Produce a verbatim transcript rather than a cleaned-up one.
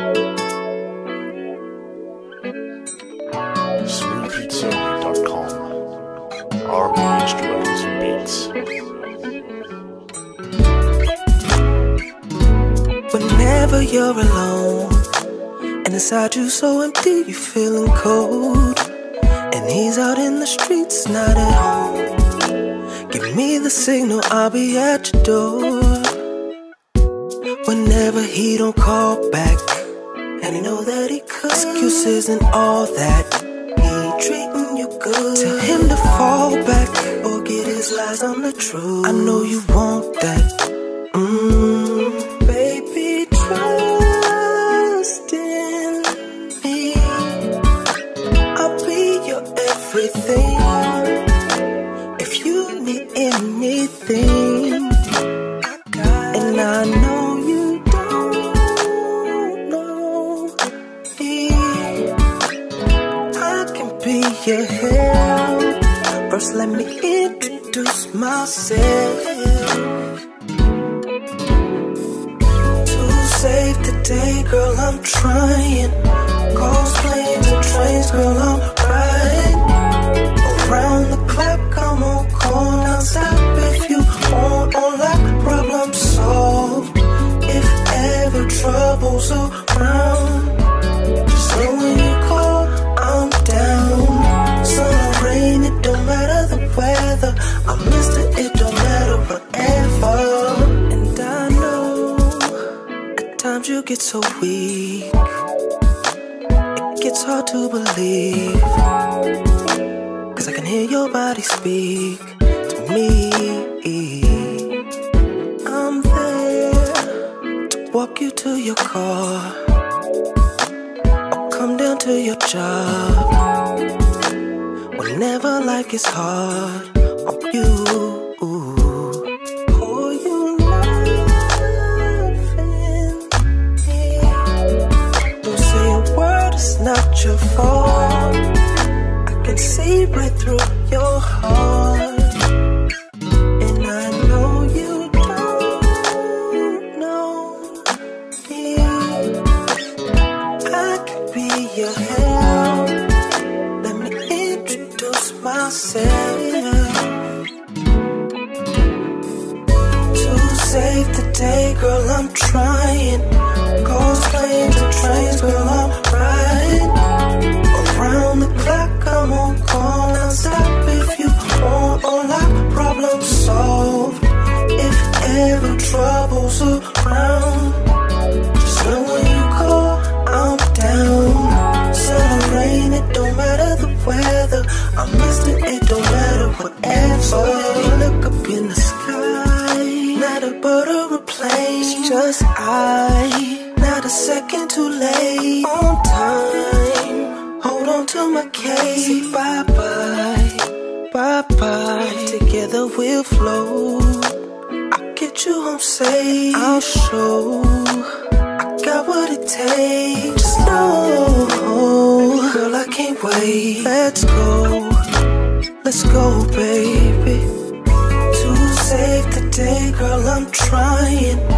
smooth beat zone dot com. R and B instrumentals and beats. Whenever you're alone and inside you so empty, you're feeling cold, and he's out in the streets, not at home. Give me the signal, I'll be at your door. Whenever he don't call back, and you know that he could, excuses and all that, he treating you good. Tell him to fall back or get his lies on the truth. I know you want that. Mmm, baby, trust in me. I'll be your everything. If you need anything, I got it. And I know you don't know me. I can be your help. First let me introduce myself. To save the day, girl, I'm trying. Calls, planes, and trains, girl, I'm riding. Around the clock, I'm on call, now stop if you want. On like problem solved. If ever trouble's around, just know when you call, I'm down. Sun or rain, it don't matter the weather. I'm Mister It don't matter whatever. And I know at times you get so weak, it gets hard to believe, 'cause I can hear your body speak to me. I'm there to walk you to your car, or come down to your job. Whenever life gets hard on you, pour you love in me. Don't say a word, it's not your fault. I can see right through your heart, and I know you don't know me. I can be your help. Let me introduce myself. To save the day, girl, I'm trying. Calls, planes, and trains, girl, I'm riding. Around the clock, I'm on call, now stop if you want. Or like problem solved. If ever trouble's around, just know when you call, I'm down. Sun or rain, it don't matter the weather. I'm Mister It don't matter whatever. You look up in the sky, not a bird or a plane, it's just I. Not a second too late, on time. Hold on to my case. Say bye bye, bye bye. Together we'll float. I'll get you home safe. I'll show I got what it takes. Just know, girl, I can't wait. Let's go, let's go, baby. To save the day, girl, I'm trying.